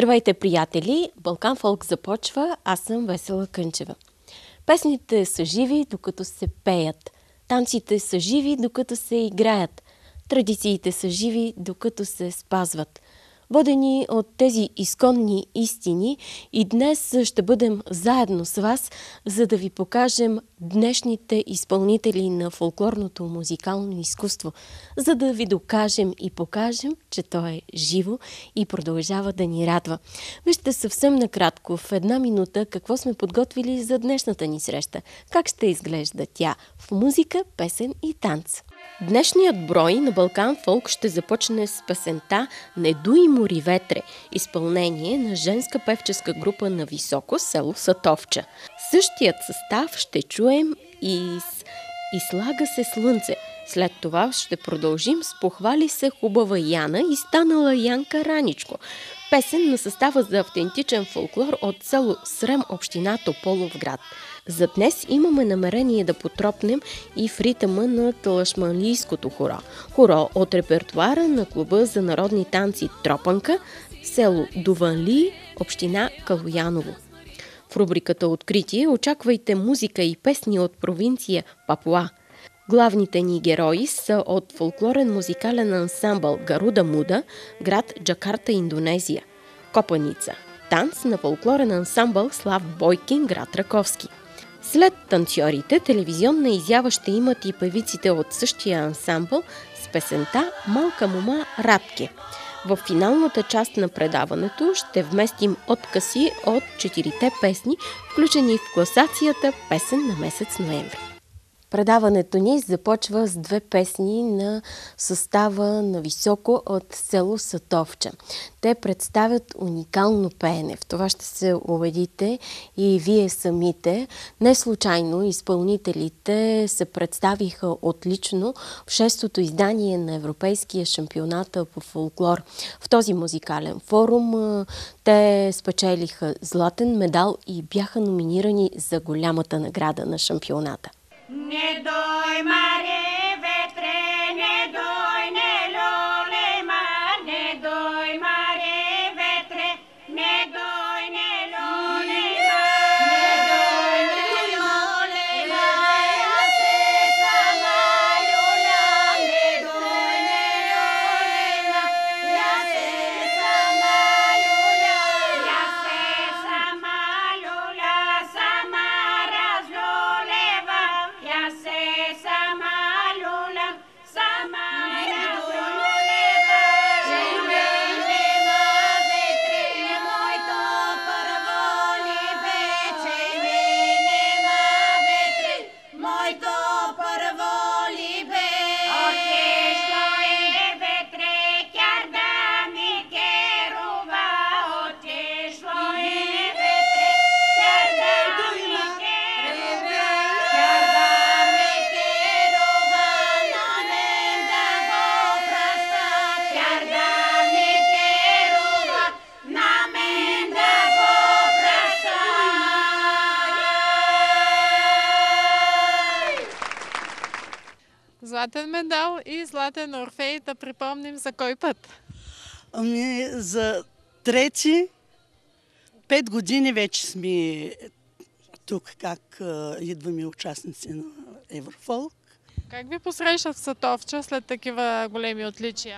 Здравейте, приятели! Балкан Фолк започва, аз съм Весела Кънчева. Песните са живи, докато се пеят. Танците са живи, докато се играят. Традициите са живи, докато се спазват. Водени от тези изконни истини, и днес ще бъдем заедно с вас, за да ви покажем днешните изпълнители на фолклорното музикално изкуство, за да ви докажем и покажем, че то е живо и продължава да ни радва. Вижте съвсем накратко, в една минута, какво сме подготвили за днешната ни среща. Как ще изглежда тя в музика, песен и танц. Днешният брой на Балкан Фолк ще започне с песента "Не дуй мори ветре", изпълнение на женска певческа група на Високо, село Сатовча. Същият състав ще чуем и с "Излага се слънце". След това ще продължим с "Похвали се хубава Яна" и "Станала Янка раничко", песен на състава за автентичен фолклор от село Срем, община Тополовград. За днес имаме намерение да потропнем и в ритъма на талашмалийското хоро. Хоро от репертуара на клуба за народни танци "Тропанка", село Дуванли, община Калояново. В рубриката "Откритие" очаквайте музика и песни от провинция Папуа. Главните ни герои са от фолклорен музикален ансамбъл "Гаруда Муда", град Джакарта, Индонезия. Копаница. Танц на фолклорен ансамбъл "Слав Бойкин", град Раковски. След танцорите, телевизионна изява ще имат и певиците от същия ансамбъл с песента "Малка мома Радке". В финалната част на предаването ще вместим откъси от 4 песни, включени в класацията "Песен на месец ноември". Предаването ни започва с 2 песни на състава на Високо от село Сатовча. Те представят уникално пеене. В това ще се убедите и вие самите. Не случайно изпълнителите се представиха отлично в 6-то издание на Европейския шампионат по фолклор. В този музикален форум те спечелиха златен медал и бяха номинирани за голямата награда на шампионата. Не дой, маре, ветре, не дой, не лолема, не дой, маре, ветре, не дой, не лолема, не дой, не лолема, я се сама люля, не дой, не лолема, я се сама люля, я се сама люля, сама разлолева. Я се сама люля, сама разлолева. Чемелема ветре, моето първо либе. Чемелема ветре, моето първо либе. Отешло е ветре, кяр да ми керува. Отешло е ветре, кяр да ми керува. Златен медал и златен орфей, да припомним за кой път? Ами за 5 години вече сме тук, как идваме участници на Еврофолк. Как ви посрещат в Сатовча след такива големи отличия?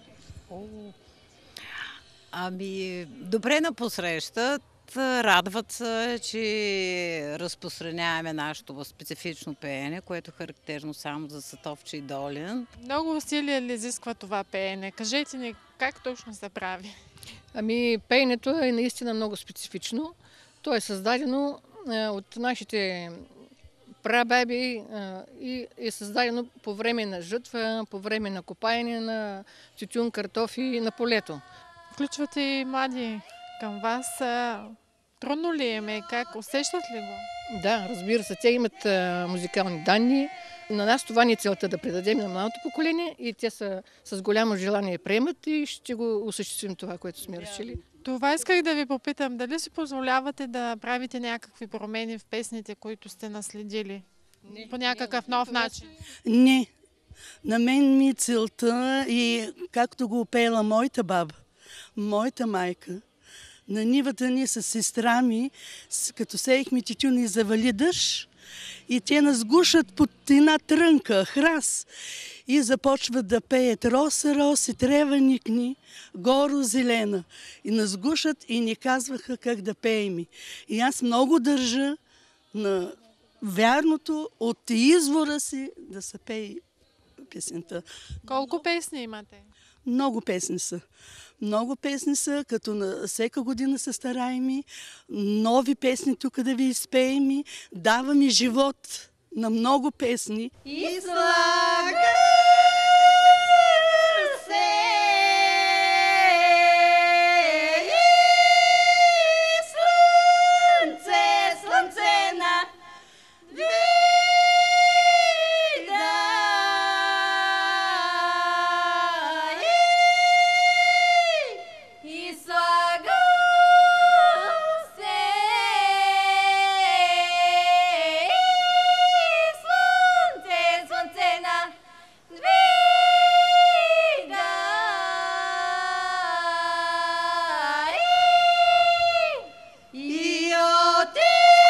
Ами, добре на посрещат. Радват се, че разпространяваме нашето специфично пеене, което е характерно само за Сатовча и Долин. Много усилия ли изисква това пеене? Кажете ни как точно се прави? Ами, пеенето е наистина много специфично. То е създадено от нашите прабаби и е създадено по време на жътва, по време на копаене на тютюн, картофи на полето. Включвате и млади към вас. Трудно ли им е? Как усещат ли го? Да, разбира се, те имат музикални данни. На нас това ни е целта, да предадем на младото поколение, и те са с голямо желание приемат и ще го осъществим това, което сме решили. Това исках да ви попитам. Дали си позволявате да правите някакви промени в песните, които сте наследили? По някакъв нов начин? Не. На мен ми е целта, и както го пеела моята баба, моята майка, на нивата ни с сестра ми, като сеехме тютюн и завали дъжд, и те нас гушат под една трънка, храс, и започват да пеят роса, роси, трева никни, горо зелена. И нас гушат и ни казваха как да пеем. И аз много държа на вярното от извора си да се пее песента. Колко песни имате? Много песни са. Много песни са, като на всека година се стараем. Нови песни тук да ви изпеем. Даваме живот на много песни. И слага се слънце, слънце на вида. И слага се слънце, слънце на вида. И отиде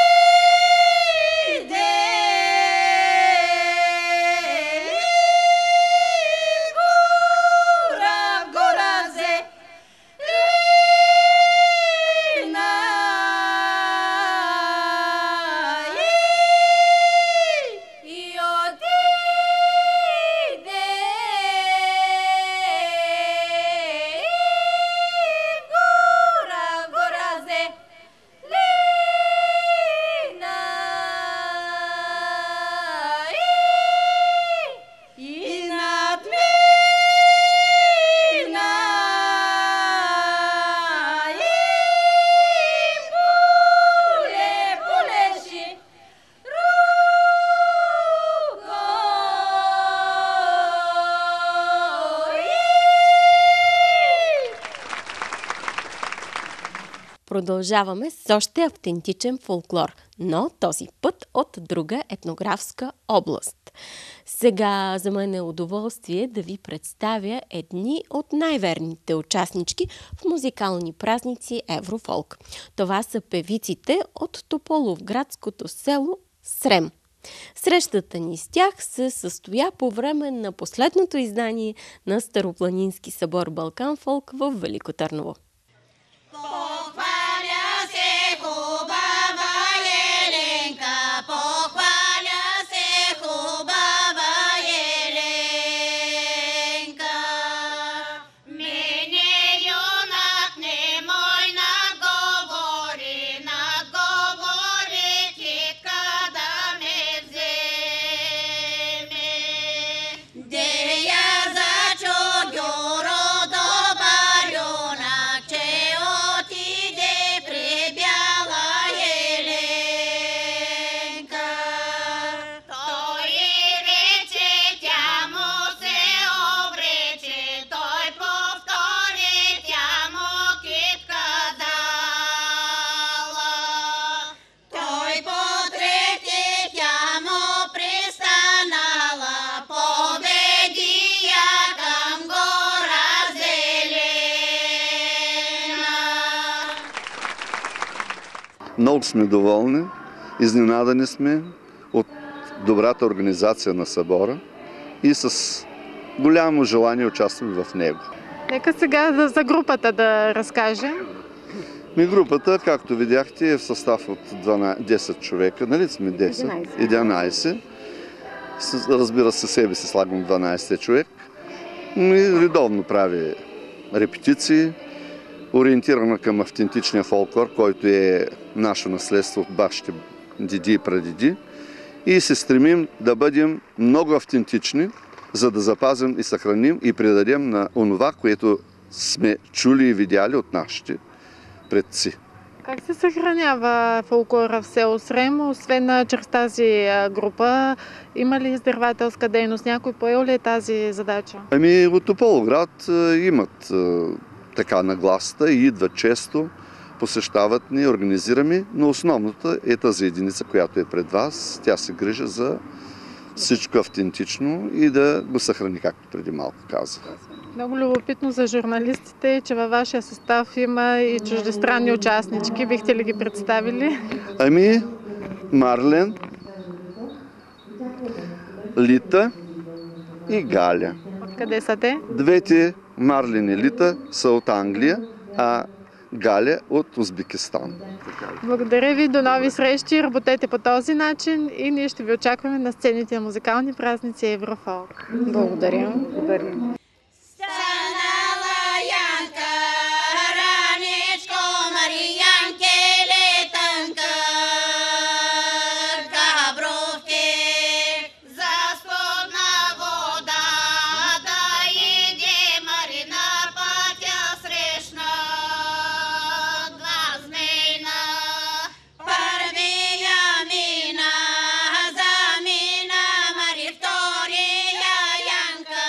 гора, гора зе лина. И отиде гора, гора зе лина. И над мина и поле, полежи Продължаваме с още автентичен фолклор, но този път от друга етнографска област. Сега за мен е удоволствие да ви представя едни от най-верните участнички в музикални празници Еврофолк. Това са певиците от Тополовградското село Срем. Срещата ни с тях се състоя по време на последното издание на Старопланински събор Балкан Фолк в Велико Търново. Похваля се хубава Еленка, похваля се хубава Еленка. Мене юнак немой наговори, китка да ме вземе. Дея зачо гюро до барюнак, че отиде при бяла Еленка. Той рече, тя му се обрече, той повтори, тя му китка дала. Той потрети, тя му пристанала, поведи я към гора зелена. Много сме доволни, изненадани сме от добрата организация на събора и с голямо желание участваме в него. Нека сега за групата да разкажем. Групата, както видяхте, е в състав от 10 човека, нали сме 10? 11. Разбира се, себе си слагам 12 човек. И редовно прави репетиции, ориентирана към автентичния фолклор, който е наше наследство от бащите деди и прадеди. И се стремим да бъдем много автентични, за да запазим и съхраним и предадем на онова, което сме чули и видяли от нашите предци. Как се съхранява фолклора в село Срем, освен чрез тази група? Има ли издирвателска дейност? Някой поел ли е тази задача? От Тополовград имат така нагласата и идват често, посещават ни, организираме, но основната е тази единица, която е пред вас. Тя се грижа за всичко автентично и да го съхрани, както преди малко казах. Много любопитно за журналистите, че във вашия състав има и чуждестранни участнички. Бихте ли ги представили? Ами, Марлен, Лита и Галя. Откъде са те? Двете, Марлен и Лита, са от Англия, а Галя от Узбекистан. Благодаря ви, до нови срещи, работете по този начин и ние ще ви очакваме на сцените на музикални празници Еврофолк. Благодаря. Станала Янка, раничко Мариянке летънка, габровки за студна вода, да иде Марина пътя срещна, два змейна. Първия мина, замина Мари, втория Янка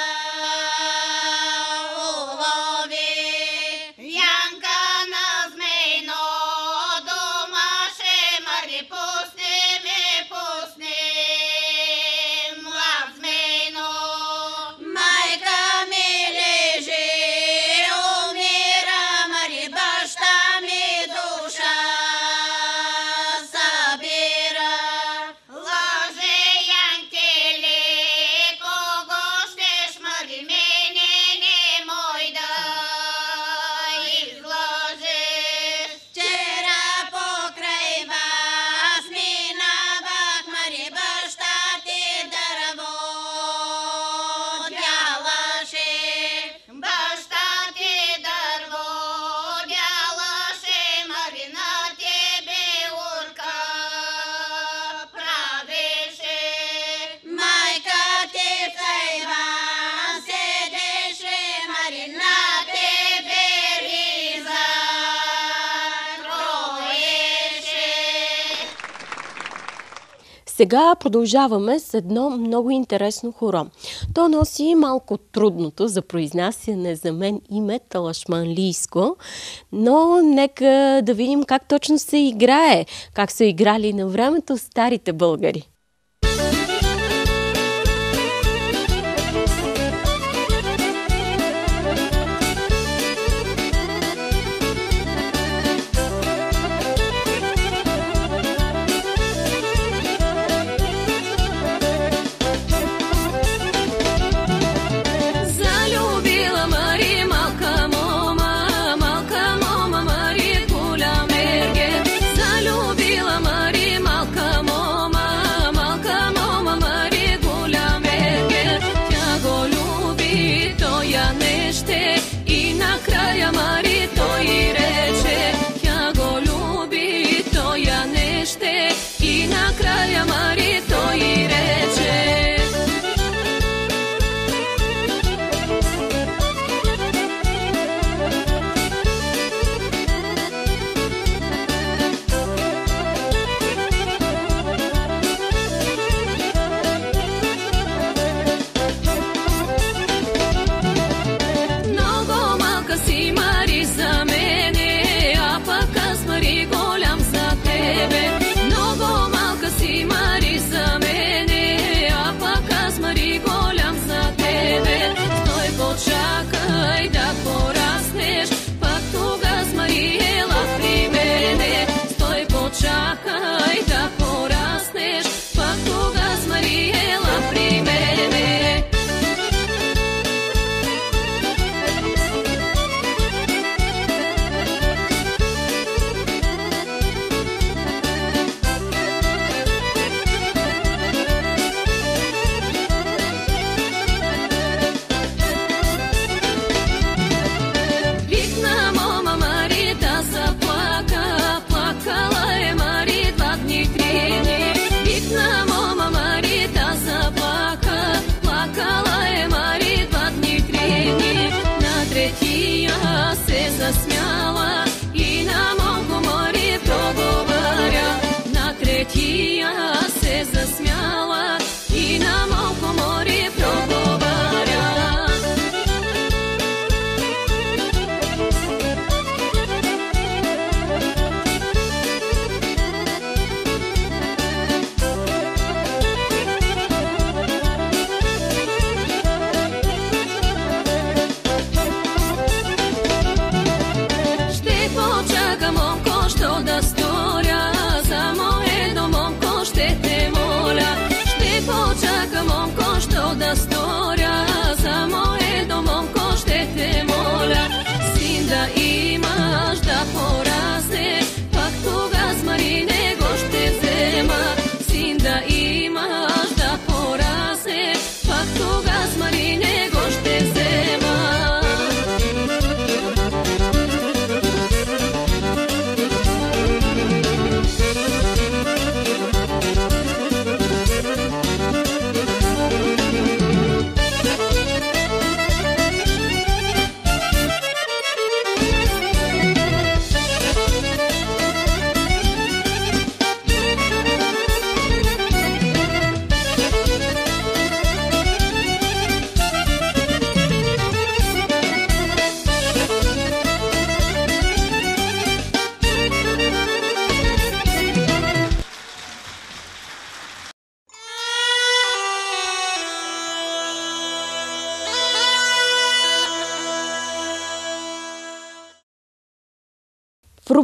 улови. Янка на змейно домаше Мари, пусни ме, пусни, млад змейно. Майка ми лежи, умира Мари, баща ми душа събира. Лъже Янкеле, кого щеш Мари, мене не мой да излъжеш. Вчера покрай вас минавах Мари, баща ти дърво дялаше. Баща ти дърво дялаше Мари, на тебе урка правеше. Майка ти в Тайван седеше Мари, на тебе риза кроеше. Сега продължаваме с едно много интересно хоро. То носи малко трудното за произнасяне за мен име талашманлийско, но нека да видим как точно се играе, как са играли на времето старите българи. Залюбила Мари малка мома Мари голяма ерге. Залюбила Мари малка мома Мари голяма ерге. Тя го люби, той я не ще и накрая Мари той рече. Тя го люби, той я не ще и накрая Мари той рече. Много малка си Мари за мене, а пък аз Мари голям за тебе. Много малка си Мари за мене, а пък аз Мари голям за тебе. Стой почакай да пораснеш, пък тогава с Мари ела при мене. Стой почакай да пораснеш, пък тогава с Мари ела при мене. Викна мома Мари да заплака, плакала е Мари 2 дни, 3 дни. Викна мома Мари да заплака, плакала е Мари 2 дни, 3 дни. На третия се засмяла и на малко Мари проговаря. На третия се засмяла и на малко Мари проговаря.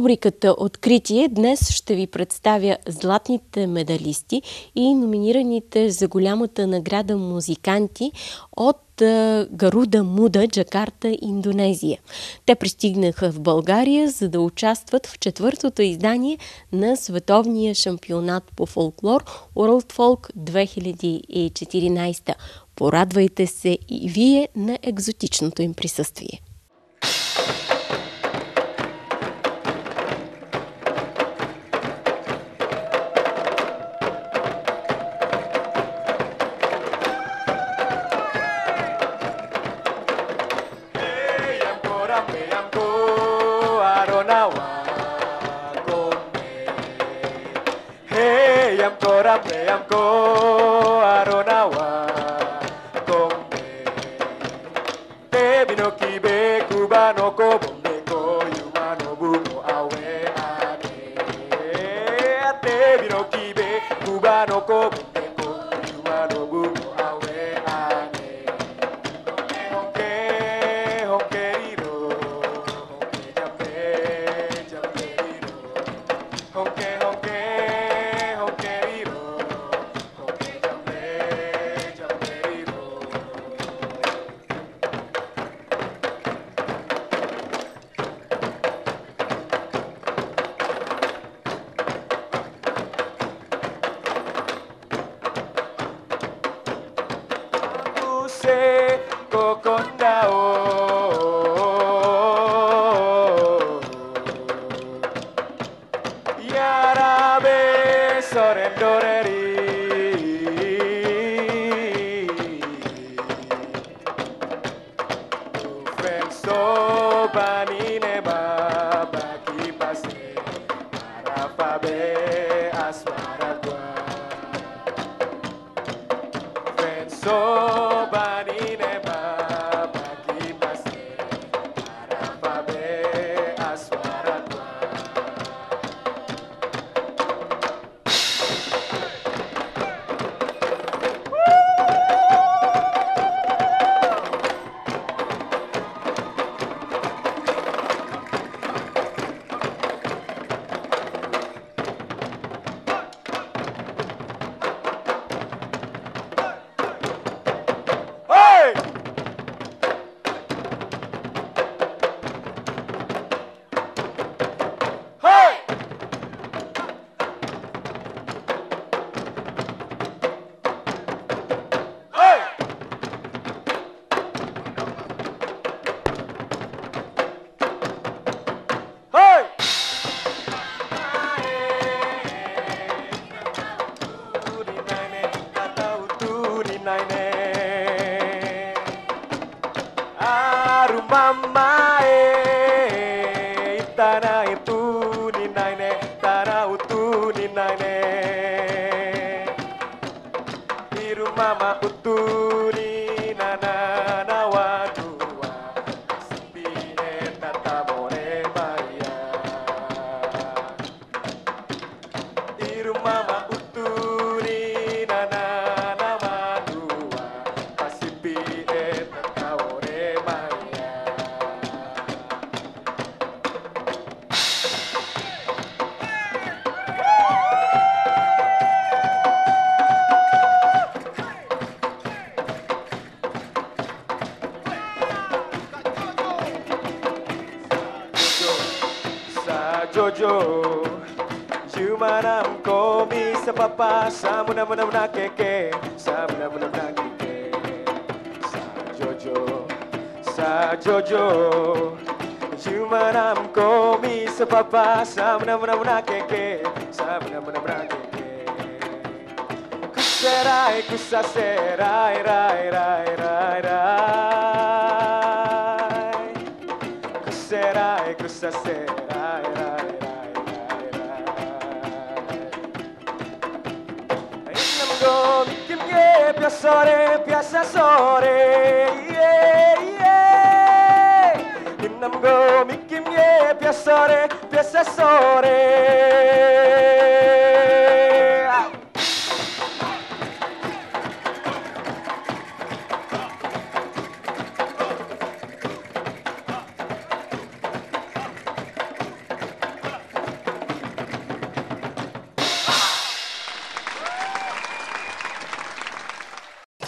рубриката Откритие днес ще ви представя златните медалисти и номинираните за голямата награда музиканти от Гаруда Муда, Джакарта, Индонезия. Те пристигнаха в България, за да участват в 4-то издание на световния шампионат по фолклор World Folk 2014. Порадвайте се и вие на екзотичното им присъствие.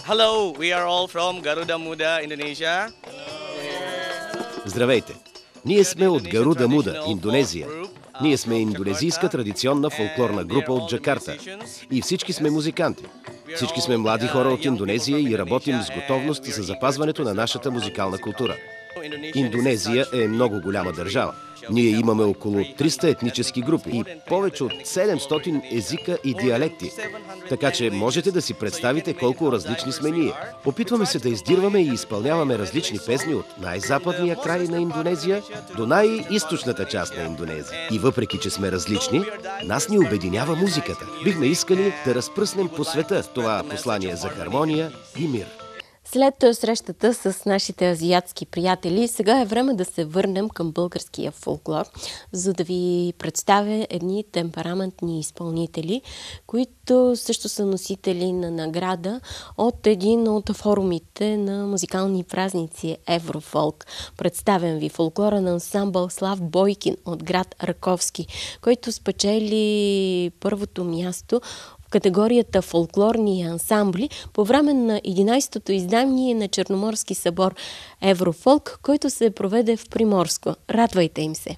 Hello, we are all from Garuda Muda, Indonesia. Здравейте! Ние сме от Гаруда Муда, Индонезия. Ние сме индонезийска традиционна фолклорна група от Джакарта. И всички сме музиканти. Всички сме млади хора от Индонезия и работим с готовност за запазването на нашата музикална култура. Индонезия е много голяма държава. Ние имаме около 300 етнически групи и повече от 700 езика и диалекти. Така че можете да си представите колко различни сме ние. Опитваме се да издирваме и изпълняваме различни песни от най-западния край на Индонезия до най-източната част на Индонезия. И въпреки, че сме различни, нас ни обединява музиката. Бихме искали да разпръснем по света това послание за хармония и мир. След срещата с нашите азиатски приятели, сега е време да се върнем към българския фолклор, за да ви представя едни темпераментни изпълнители, които също са носители на награда от един от форумите на музикални празници Еврофолк. Представям ви фолклора на ансамбъл Слав Бойкин от град Раковски, който спечели първото място категорията фолклорни ансамбли по време на 11-то издание на Черноморски събор Еврофолк, който се проведе в Приморско. Радвайте им се!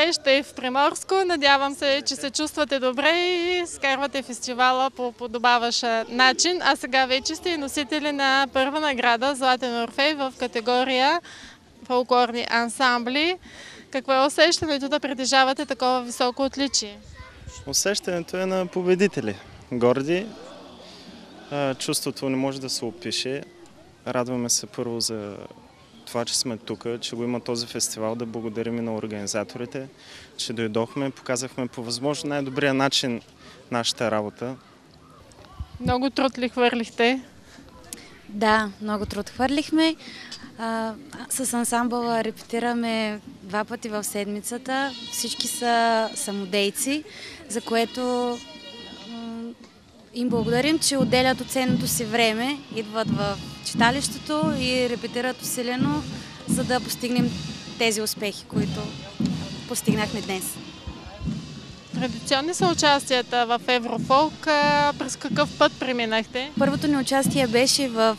среща и в Приморско. Надявам се, че се чувствате добре и скарвате фестивала по подобаващ начин. А сега вече сте и носители на първа награда Златен Орфей в категория фолклорни ансамбли. Какво е усещането да притежавате такова високо отличие? Усещането е на победители. Горди. Чувството не може да се опише. Радваме се първо за това, че сме тук, че го има този фестивал, да благодарим и на организаторите, че дойдохме, показахме по възможно най-добрия начин нашата работа. Много труд ли хвърлихте? Да, много труд хвърлихме. С ансамбъла репетираме 2 пъти в седмицата. Всички са самодейци, за което им благодарим, че отделят от ценното си време, идват в читалището и репетират усилено, за да постигнем тези успехи, които постигнахме днес. Традиционни са участията в Еврофолк. През какъв път преминахте? Първото ни участие беше в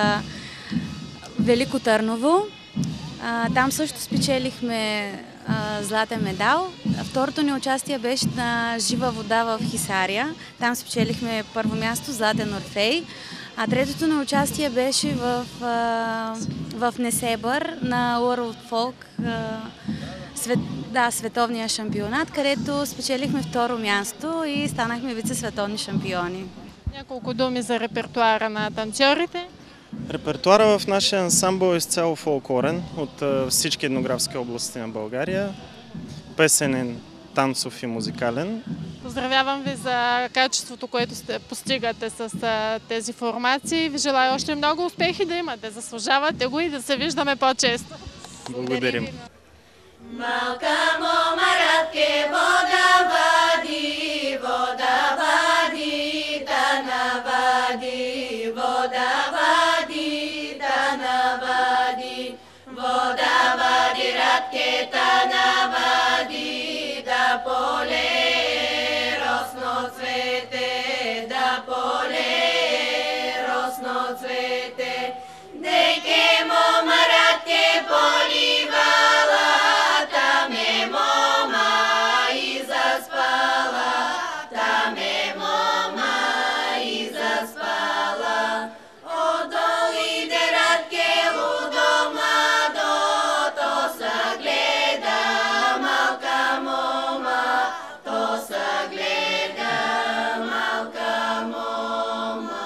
Велико Търново. Там също спечелихме златен медал. Второто ни участие беше на Жива вода в Хисария. Там спечелихме първо място, Златен Орфей. А третото ни участие беше в Несебър на World Folk, световния шампионат, където спечелихме второ място и станахме вице-световни шампиони. Няколко думи за репертуара на танцорите. Репертуара в нашия ансамбъл е изцяло фолклорен от всички етнографски области на България. Песенен, танцов и музикален. Поздравявам ви за качеството, което постигате с тези формации. Ви желая още много успехи да имате. Заслужавате го и да се виждаме по-често. Благодарим. Малка момаратке, вода вади, да навади, вода вади, да навади, вода вади, радке, да навади, да поле росно цвете, да поле росно цвете, деке момаратке поливала, там е мома и заспала, там е мома и заспала. Отдол иде радке у дома, то се гледа малка мома, то се гледа малка мома.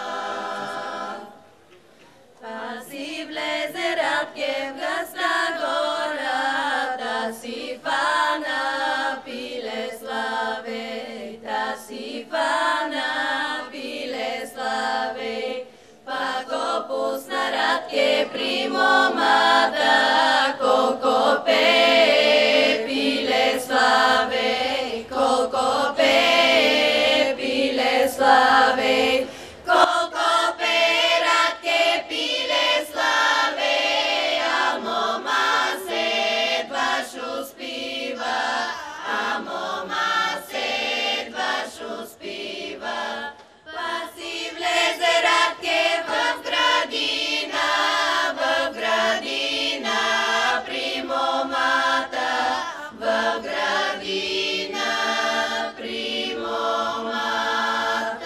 Паси влезе радке в гъста гора, да си фана пиле славе, да си фана пиле славе. Пак опусна радке при момата, колко пее пиле славе, колко пее пиле славе, колко пее радке пиле славе, а мома седваш успива, а мома седваш успива. Паси влезе радке в градина при момата, в градина при момата.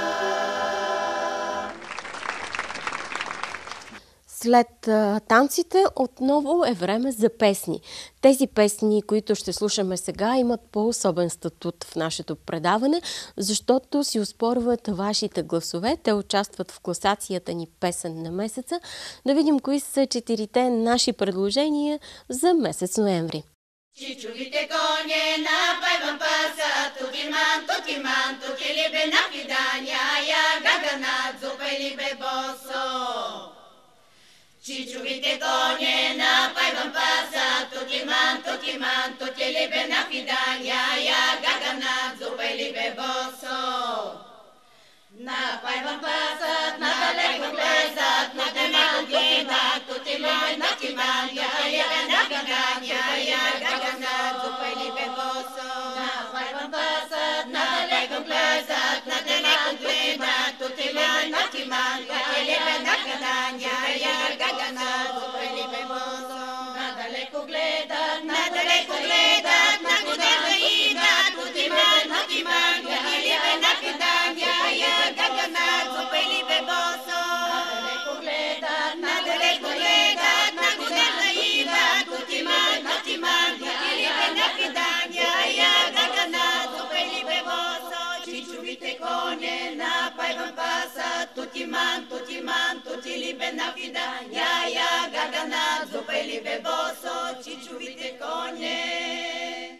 След танците отново е време за песни. Тези песни, които ще слушаме сега, имат по-особен статут в нашето предаване, защото си оспорват вашите гласове. Те участват в класацията ни Песен на месеца. Да видим кои са 4 наши предложения за месец ноември. Чичовите коне напайвам паса, тукиман, тукилибе на фидания, я гаганат, зупелибе босо. Чичовите коне напайвам паса, тукиман, тукилибе на фидания, я гаганат, зупелибе босо. Напайвам пасат, надалеко влезат, надалеко гледат, тутилибе на фидания, я гаганат, зупелибе босо. Напайвам пасат, надалеко влезат, надалеко гледат, тутилибе на фидания, на фидания, я гаганат, зупелибе босо. Надалеко гледат, чичовите коне, напайвам паса, тутиман, тути либе на фида, я, гагана, зупе либе босо, чичовите коне.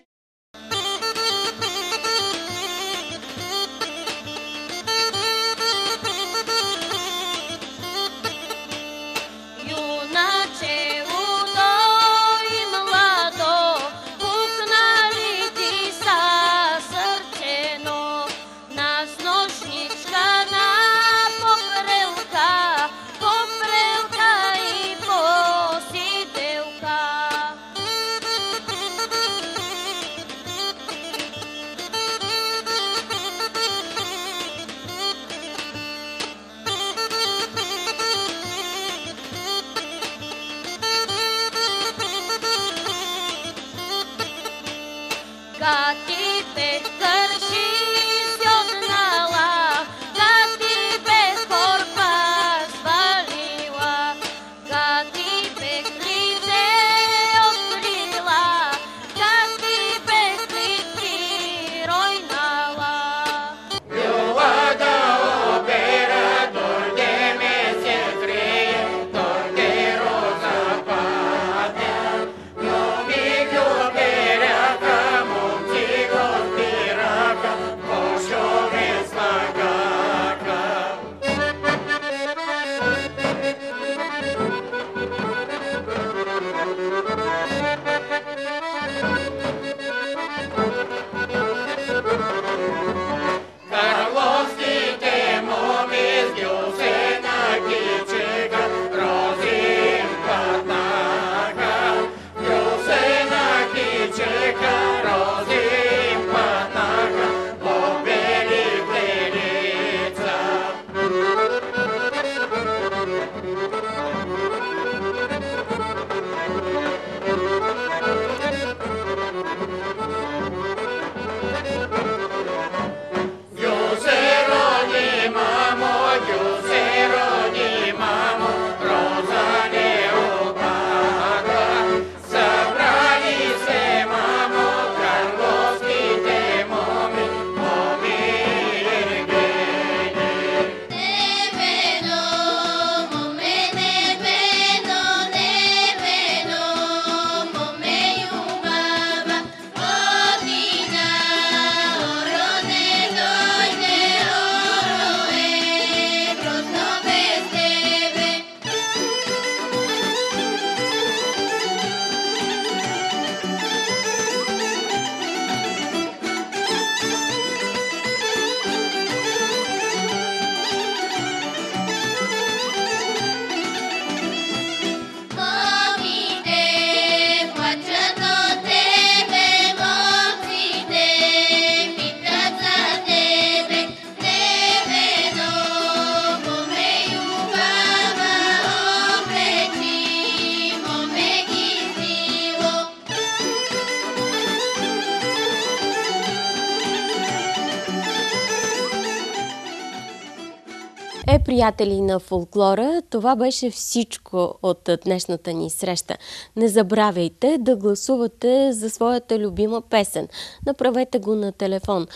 Приятели на фолклора, това беше всичко от днешната ни среща. Не забравяйте да гласувате за своята любима песен. Направете го на телефон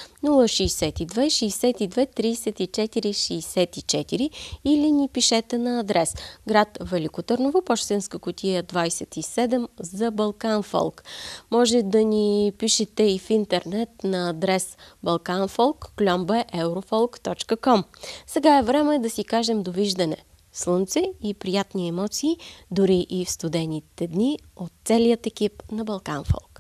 062 62 34 64 или ни пишете на адрес град Велико Търново, пощенска кутия 27 за Балкан Фолк. Може да ни пишете и в интернет на адрес balkanfolk@eurofolk.com. Сега е време да си кажем довиждане. Слънце и приятни емоции, дори и в студените дни от целият екип на Балкан Фолк.